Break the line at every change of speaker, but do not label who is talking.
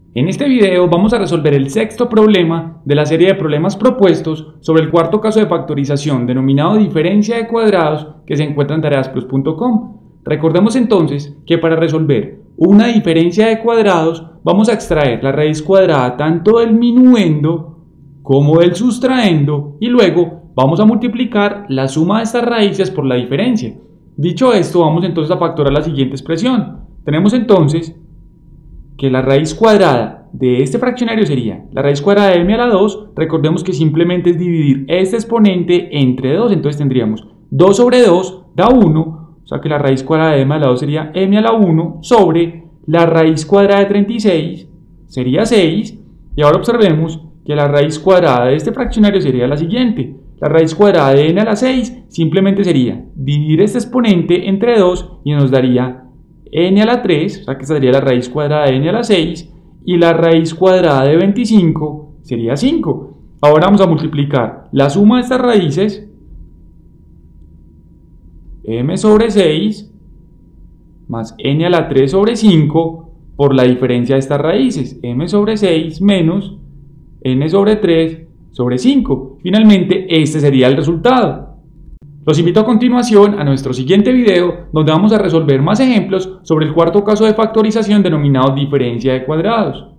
En este video vamos a resolver el sexto problema de la serie de problemas propuestos sobre el cuarto caso de factorización denominado diferencia de cuadrados que se encuentra en tareasplus.com. Recordemos entonces que para resolver una diferencia de cuadrados vamos a extraer la raíz cuadrada tanto del minuendo como del sustraendo y luego vamos a multiplicar la suma de estas raíces por la diferencia. Dicho esto, vamos entonces a factorar la siguiente expresión. Tenemos entonces que la raíz cuadrada de este fraccionario sería la raíz cuadrada de m a la 2, recordemos que simplemente es dividir este exponente entre 2, entonces tendríamos 2 sobre 2 da 1, o sea que la raíz cuadrada de m a la 2 sería m a la 1 sobre la raíz cuadrada de 36, sería 6, y ahora observemos que la raíz cuadrada de este fraccionario sería la siguiente, la raíz cuadrada de n a la 6 simplemente sería dividir este exponente entre 2 y nos daría n a la 3, o sea que sería la raíz cuadrada de n a la 6, y la raíz cuadrada de 25 sería 5. Ahora vamos a multiplicar la suma de estas raíces, m sobre 6, más n a la 3 sobre 5, por la diferencia de estas raíces, m sobre 6 menos n sobre 3 sobre 5. Finalmente, este sería el resultado. Los invito a continuación a nuestro siguiente video, donde vamos a resolver más ejemplos sobre el cuarto caso de factorización denominado diferencia de cuadrados.